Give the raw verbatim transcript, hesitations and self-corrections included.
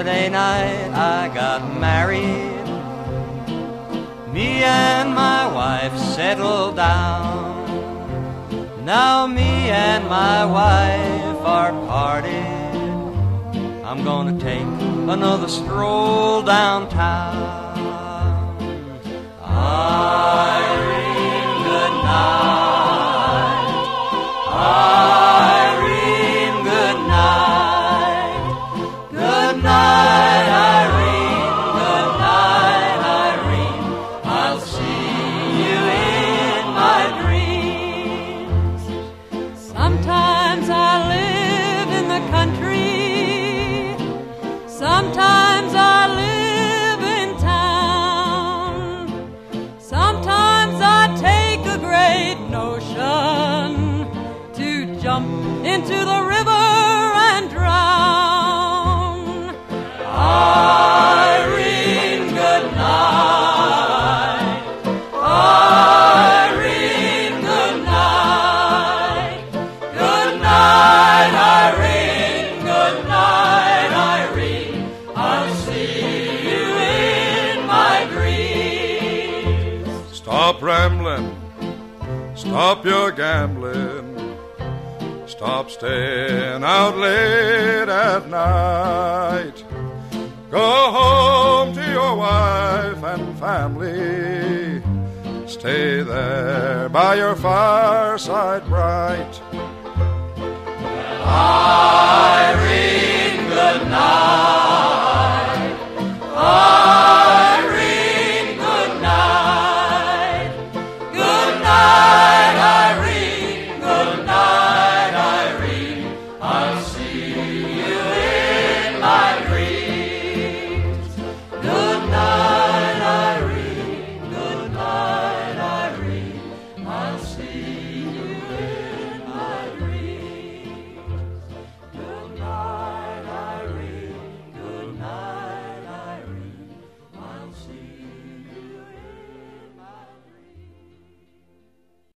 Saturday night I got married. Me and my wife settled down. Now me and my wife are parted. I'm gonna take another stroll downtown. Irene, good night. Irene, good night. Good night, Irene. Good night, Irene. I'll see you in my dreams. Sometimes I live in the country. Sometimes I live in town. Sometimes I take a great notion to jump into the river and drown. Irene, good night. Irene, good night. Good night, Irene. Good night, Irene. I'll see you in my dreams. Stop rambling, stop your gambling, stop staying out late at night. Go home to your wife and family, stay there by your fireside bright. Irene, good night. Irene, good night. Good night, Irene. Good night, Irene. I'll see you in my dreams. Good night, Irene. Good night, Irene. I'll see